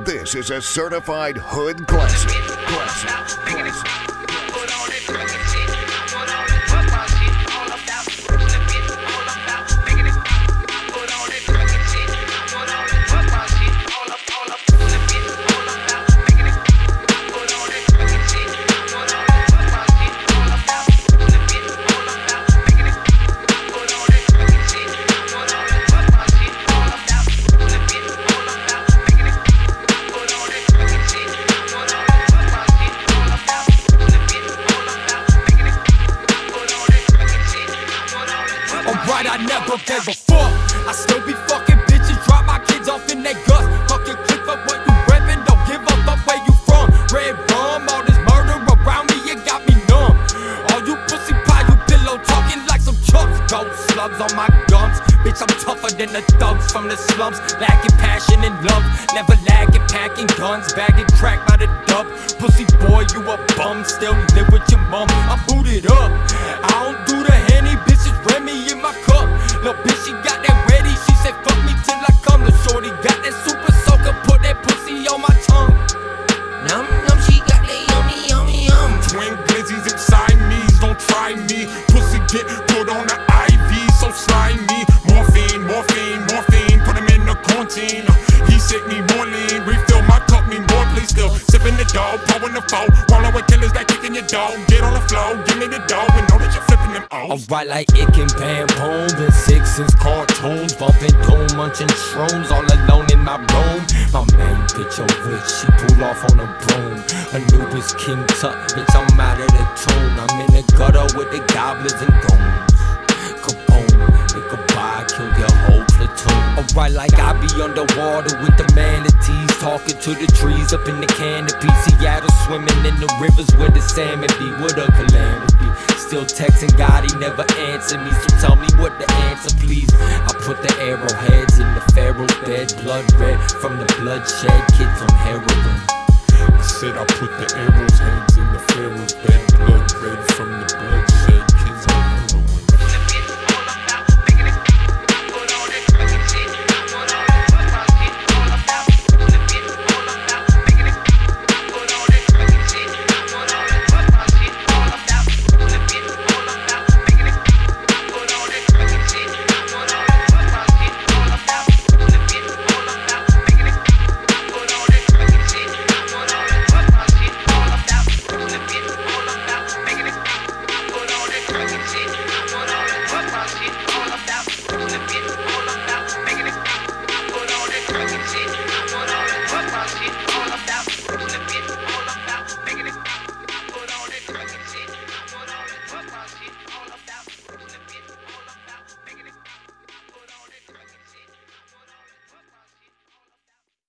This is a certified hood classic. Alright, I never gave a fuck. I still be fucking bitches, drop my kids off in they guts. Fucking click up what you reppin', don't give a fuck where you from. Red rum, all this murder around me, it got me numb. All you pussy pie, you pillow talking like some chucks. Gold slugs on my gums, bitch, I'm tougher than the thugs from the slums. Lacking passion and love, never lagging, packing guns, bagging crack by the dub. Pussy boy, you a bum, still live with your mom. I booted up, I don't do the Henny, bitches Remy in my cup. Lil' bitch, she got that ready, she said fuck me till I come. The shorty got that super soaker, put that pussy on my tongue. Num num, she got that yummy yummy yum. Twin glizzies and Siamese, don't try me. Pussy get put on the IV, so slimy. Morphine, morphine, morphine, put him in the quarantine. He sick, me more lean, refill my cup, me more please. Still sipping the dough, pouring the foe, rolling with killers that kicking your dough. Get on the flow, give me the dough, and know that you're flipping them O's. Alright, like Ick and Bam Boom, and Sixes, cartoons, bumping doom, munching shrooms, all alone in my room. My main bitch a witch, she pulled off on a broom. Anubis King Tut, bitch, I'm out of the tune. I'm in the gutter with the goblins and goons. Kaboom, make a buy, kill your whole platoon. Alright, like I be underwater with the manatees, talking to the trees up in the canopy. Seattle swimming in the rivers where the salmon be. What a calamity. Still texting God, he never answered me. So tell me what the answer, please. I put the arrowheads in the pharaoh's bed, blood red from the bloodshed. Kids on heroin. I said I put the arrows head